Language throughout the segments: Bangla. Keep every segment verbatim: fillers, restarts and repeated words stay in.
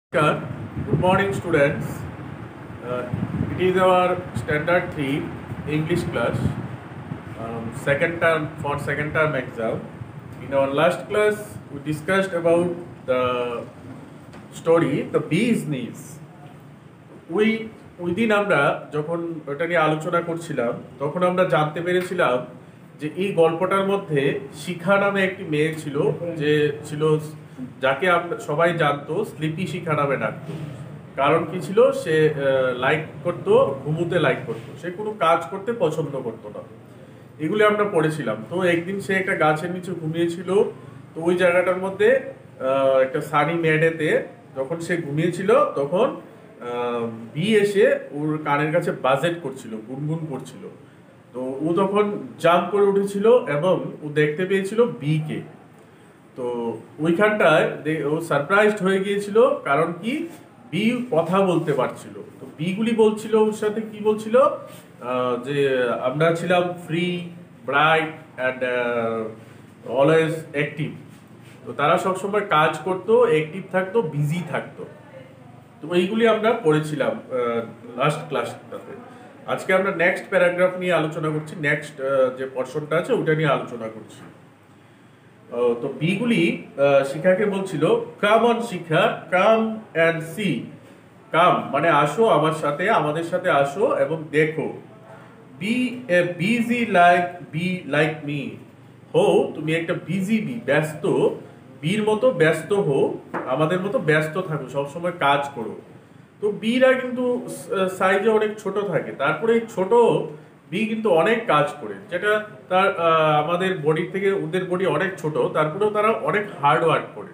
Good morning, students. Uh, it is our standard three English class, um, second term for second term exam. In our last class, we discussed about the story The Bee's Knees. We ওই দিন আমরা যখন ওটা নিয়ে আলোচনা করছিলাম তখন আমরা জানতে পেরেছিলাম যে এই গল্পটার মধ্যে শিখা নামে একটি মেয়ে ছিল, যে ছিল যাকে আমরা সবাই জানতো স্লিপি শিখা নামে ডাকতো। কারণ কি ছিল, সে লাইক করতো, ঘুমোতে লাইক করতো, সে কোনো কাজ করতে পছন্দ করতো না। এগুলি আমরা পড়েছিলাম। তো একদিন সে একটা গাছের নিচে ঘুমিয়েছিল। তো ওই জায়গাটার মধ্যে একটা সানি মেডেতে যখন সে ঘুমিয়েছিল তখন বি এসে ওর কানের কাছে বাজেট করছিল, গুনগুন করছিল। তো ও তখন জাম্প করে উঠেছিল এবং ও দেখতে পেয়েছিল বি কে। তো ওইখানটায় ও সারপ্রাইজড হয়ে গিয়েছিল, কারণ কি বি কথা বলতে পারছিল। তো বিগুলি বলছিল ওর সাথে, কি বলছিল, যে আমরা ছিলাম free, bright and always active. তো তারা সবসময় কাজ করতো, অ্যাক্টিভ থাকতো, বিজি থাকতো। তো এইগুলি আমরা পড়েছিলাম লাস্ট ক্লাসটাতে। আজকে আমরা নেক্সট প্যারাগ্রাফ নিয়ে আলোচনা করছি, নেক্সট যে পোরশনটা আছে ওটা নিয়ে আলোচনা করছি। তো বিগুলি শিখাকে বলছিল, come on Shikha, come and see. Come মানে আসো আমার সাথে, আমাদের সাথে আসো এবং দেখো। Be a busy like bee like me. হো তুমি একটা বিজি বি, ব্যস্ত বীর মতো ব্যস্ত হো, আমাদের মতো ব্যস্ত থাকো, সবসময় কাজ করো। তো বিরা কিন্তু সাইজে অনেক ছোট থাকে, তারপরে ছোট বি কিন্তু অনেক কাজ করে, যেটা তার আমাদের বডি থেকে, ওদের বডি অনেক ছোট, তারপরেও তারা অনেক হার্ড ওয়ার্ক করে।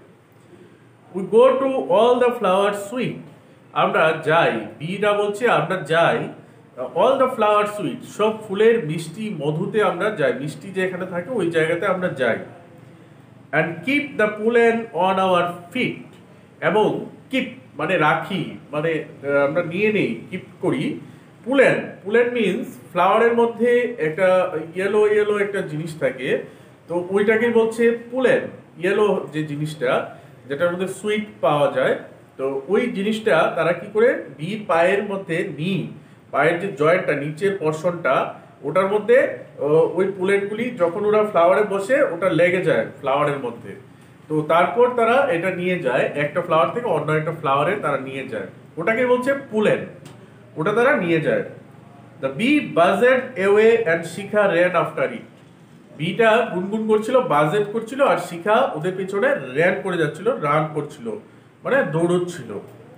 We go to all the flower sweet. আমরা যাই, বিরা বলছে আমরা যাই অল দ্য ফ্লাওয়ার সুইট, সব ফুলের মিষ্টি মধুতে আমরা যাই, মিষ্টি যেখানে থাকে ওই জায়গাতে আমরা যাই। And keep the pollen on our feet. এবং কিপ মানে রাখি, মানে আমরা নিয়ে নেই, কিপ করি। পুলেন, পুলেন মিনস ফ্লাওয়ারের মধ্যে একটা ইয়েলো ইয়েলো একটা জিনিস থাকে, তো ওইটাকে বলছে পুলেন। ইয়েলো যে জিনিসটা, যেটার মধ্যে সুইট পাওয়া যায়, তো ওই জিনিসটা তারা কি করে বীর পায়ের মধ্যে নি, পায়ের যে জয়েন্টটা, নিচের পর্শনটা, ওটার মধ্যে ওই পুলেনগুলি যখন ওরা ফ্লাওয়ারে বসে ওটা লেগে যায় ফ্লাওয়ারের মধ্যে। তো তারপর তারা এটা নিয়ে যায় একটা ফ্লাওয়ার থেকে অন্য একটা ফ্লাওয়ারে তারা নিয়ে যায়, ওটাকে বলছে পুলেন, ওটা তারা নিয়ে যায়। The bee buzzed away and Shikha ran after it. বিটা গুনগুন করছিল, বাজেট করছিল, আর শিখা ওদের পিছনে র্যান করে যাচ্ছিল, রান করছিল, মানে দৌড়চ্ছিল।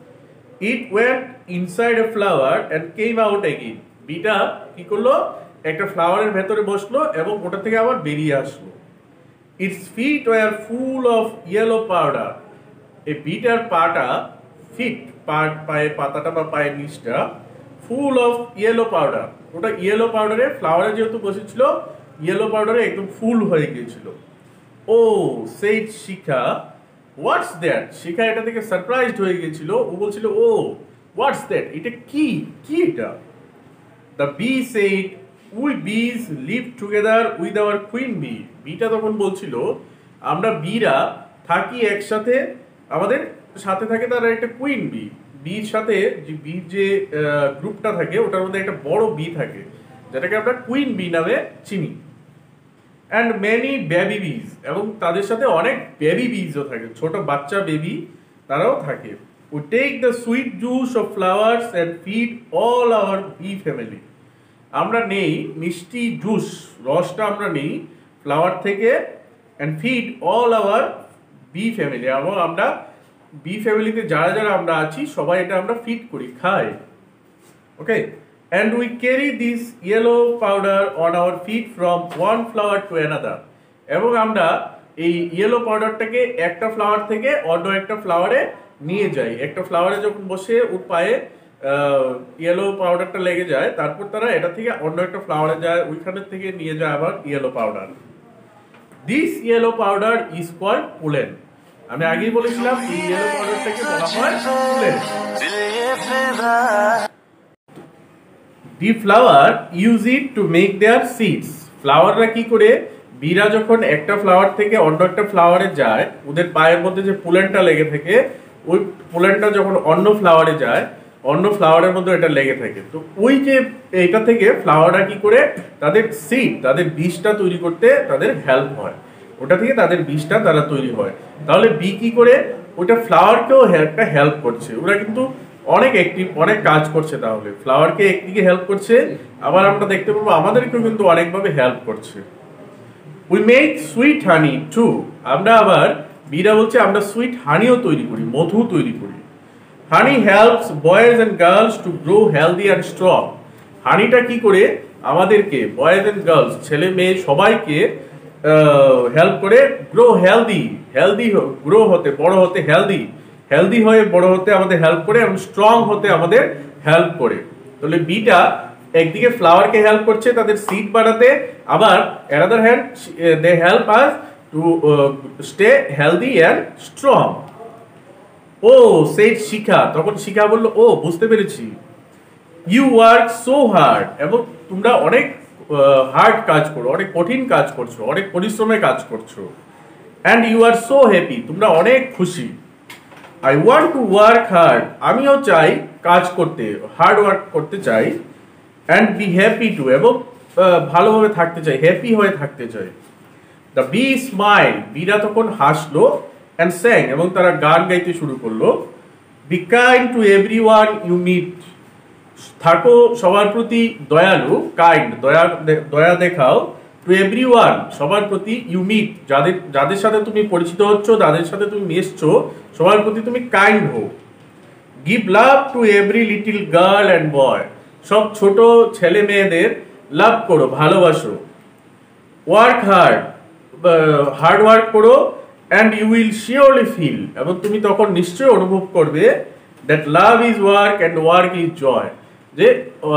It went inside a flower and came out again. বিটা কি করলো, একটা ফ্লাওয়ারের ভেতরে বসলো এবং ওটা থেকে আবার বেরিয়ে আসলো। Its feet were full of yellow powder. এই বিটার পাটা, ফিট পাট, পায়ের পাতাটা বা পায়ের নিচটা ফুল অফ ইয়েলো পাউডার, ওটা ইয়েলো পাউডারে, ফ্লাওয়ারে যেহেতু বসেছিল ইয়েলো পাউডারে একদম ফুল হয়ে গিয়েছিল। ও সেইড শিখা, হোয়াটস দ্যাট। শিখা এটা থেকে সারপ্রাইজড হয়ে গিয়েছিল, ও বলছিল ও হোয়াটস দ্যাট, এটা কি, কি এটা। The bee said we bees live together with our queen bee. বিটা তখন বলছিল আমরা বিরা থাকি একসাথে, আমাদের সাথে থাকে তার একটা কুইন বি। বির সাথে যে বির যে গ্রুপটা থাকে ওটার মধ্যে একটা বড় বি থাকে, যেটাকে আমরা কুইন বি নামে চিনি। অ্যান্ড মেনি বেবি বিজ, এবং তাদের সাথে অনেক বেবি বিজও থাকে, ছোট বাচ্চা বেবি তারাও থাকে। We take the sweet juice of flowers and feed all our bee family. আমরা নেই মিষ্টি জুস, রসটা আমরা নেই ফ্লাওয়ার থেকে, and feed all our bee family, এবং আমরা বি ফ্যামিলিতে যারা যারা আমরা আছি সবাই এটা আমরা ফিড করি, খাই। Okay, and we carry this yellow powder on our feet from one flower to another. এবং আমরা এই ইয়েলো পাউডারটাকে একটা ফ্লাওয়ার থেকে অন্য একটা ফ্লাওয়ারে নিয়ে যাই। একটা ফ্লাওয়ারে যখন বসে ওর পায়ে ইয়েলো পাউডারটা লেগে যায়, তারপর তারা এটা থেকে অন্য একটা ফ্লাওয়ারে যায়, ওইখানের থেকে নিয়ে যায় আবার yellow powder. This yellow powder is called pollen. আমি আগেই বলেছিলাম এই ইয়েলো পাউডারটাকে বলা হয় pollen. The flower use it to make their seeds. ফ্লাওয়াররা কি করে, বিরা যখন একটা ফ্লাওয়ার থেকে অন্য একটা ফ্লাওয়ারে যায়, ওদের পায়ের মধ্যে যে পুলেনটা লেগে থাকে ওই পোলেনটা যখন অন্য ফ্লাওয়ারে যায়, অন্য ফ্লাওয়ারের মধ্যে এটা লেগে থাকে। তো ওই যে এটা থেকে ফ্লাওয়াররা কি করে তাদের সিড, তাদের বীজটা তৈরি করতে তাদের হেল্প হয়, ওটা থেকে তাদের বীজটা তারা তৈরি হয়। তাহলে বি কি করে ওটা ফ্লাওয়ারকেও একটা হেল্প করছে, ওরা কিন্তু অনেক অ্যাক্টিভ, অনেক কাজ করছে। তাহলে ফ্লাওয়ারকে একদিকে হেল্প করছে, আবার আমরা দেখতে পাবো আমাদেরকেও কিন্তু অনেকভাবে হেল্প করছে। We make sweet honey too, আমরা আবার বিরা বলছে আমরা সুইট হানিও তৈরি করি, মধু তৈরি করি। Honey helps boys and girls to grow healthy and strong. হানিটা কি করে আমাদেরকে বয়েজ অ্যান্ড গার্লস, ছেলে মেয়ে সবাইকে হেল্প করে গ্রো হেলদি, হেলদি গ্রো হতে, বড় হতে, হেলদি হেলদি হয়ে বড় হতে আমাদের হেল্প করে, এবং স্ট্রং হতে আমাদের হেল্প করে। তাহলে বিটা একদিকে ফ্লাওয়ারকে হেল্প করছে তাদের সিড বাড়াতে, আবার another hand they help us to stay healthy and strong. ও সেই শিখা, তখন শিখা বললো ও বুঝতে পেরেছি, ইউ ওয়ার্ক সো হার্ড, এবং তোমরা অনেক হার্ড কাজ করো, অনেক কঠিন কাজ করছো, অনেক পরিশ্রমে কাজ করছো। And you are so happy, তোমরা অনেক খুশি। I want to work hard, আমিও চাই কাজ করতে, হার্ড ওয়ার্ক করতে চাই। অ্যান্ড বি হ্যাপি টু, এবং ভালোভাবে থাকতে চাই, হ্যাপি হয়ে থাকতে চাই। দ্য বি স্মাইল, বিরা তখন হাসলো, অ্যান্ড স্যাং, এবং তারা গান গাইতে শুরু করলো। Be kind to everyone you meet, থাকো সবার প্রতি দয়ালু, কাইন্ড দয়া দয়া দেখাও, টু এভরি ওয়ান সবার প্রতি, ইউ মিট যাদের যাদের সাথে তুমি পরিচিত হচ্ছ, যাদের সাথে তুমি মিশছো, সবার প্রতি তুমি কাইন্ড হো। Give love to every little girl and boy, সব ছোট ছেলে মেয়েদের লাভ করো, ভালোবাসো। ওয়ার্ক হার্ড, হার্ড ওয়ার্ক করো। And you will surely feel, এবং তুমি তখন নিশ্চয়ই অনুভব করবে, that love is work and work is joy, যে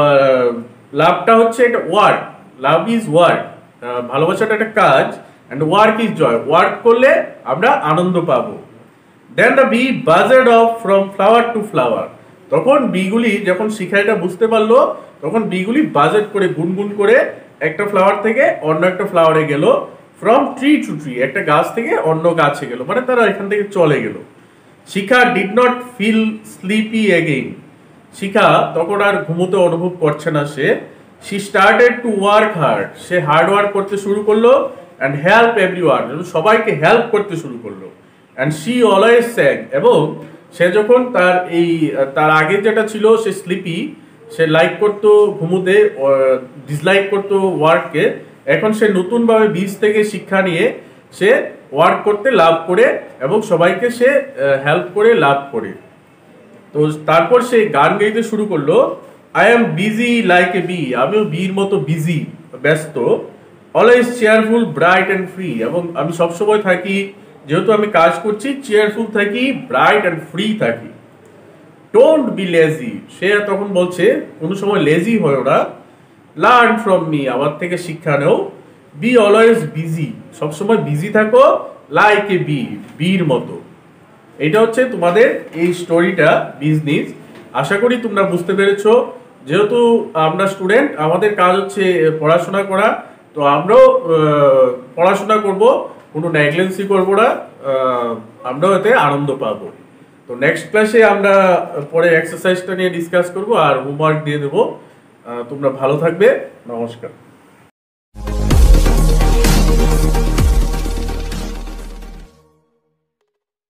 লাভটা হচ্ছে একটা ওয়ার্ক, লাভ ইজ ওয়ার্ক, ভালোবাসাটা একটা কাজ, and work is joy, work করলে আমরা আনন্দ পাবো। Then the bee buzzed off from flower to flower, তখন বিগুলি যখন শিখা এটা বুঝতে পারলো, তখন বিগুলি বাজেট করে, গুনগুন করে একটা ফ্লাওয়ার থেকে অন্য একটা ফ্লাওয়ারে গেল। ফ্রম ট্রি টু ট্রি, একটা গাছ থেকে অন্য গাছে গেল, মানে তারা এখান থেকে চলে গেল। Shikha did not feel sleepy again, Shikha তখন আর ঘুমোতে অনুভব করছে না সে। She started to work hard, সে হার্ড ওয়ার্ক করতে শুরু করলো। অ্যান্ড হেল্প এভরিওয়ান, সবাইকে হেল্প করতে শুরু করলো। অ্যান্ড শি অলওয়েজ স্যাং, এবং সে যখন তার এই তার আগে যেটা ছিল সে স্লিপি, সে লাইক করতো ঘুমোতে, ডিসলাইক করতো ওয়ার্ককে, এখন সে নতুনভাবে বীজ থেকে শিক্ষা নিয়ে সে ওয়ার্ক করতে লাভ করে, এবং সবাইকে সে হেল্প করে লাভ করে। তো তারপর সে গান গাইতে শুরু করলো। I am busy like a bee, আমিও বির মতো বিজি, ব্যস্ত। Always cheerful, bright and free, এবং আমি সবসময় থাকি, যেহেতু আমি কাজ করছি, চেয়ারফুল থাকি, ব্রাইট অ্যান্ড ফ্রি থাকি। ডোন্ট বি লেজি, সে তখন বলছে কোনো সময় লেজি হয় ওরা। লার্ন ফ্রম মি, আমার থেকে শিক্ষা নেও। বি অলওয়েজ বিজি, সবসময় বিজি থাকো, লাইক এ বি, বির মতো। এটা হচ্ছে তোমাদের এই স্টোরিটা বিজনেস। আশা করি তোমরা বুঝতে পেরেছো। যেহেতু আমরা স্টুডেন্ট, আমাদের কাজ হচ্ছে পড়াশোনা করা, তো আমরাও পড়াশোনা করব, কোনো নেগলেন্সি করবো না, আমরাও এতে আনন্দ পাবো। তো নেক্সট ক্লাসে আমরা পরে এক্সারসাইজটা নিয়ে ডিসকাস করবো আর হোমওয়ার্ক দিয়ে দেবো। তোমরা ভালো থাকবে, নমস্কার।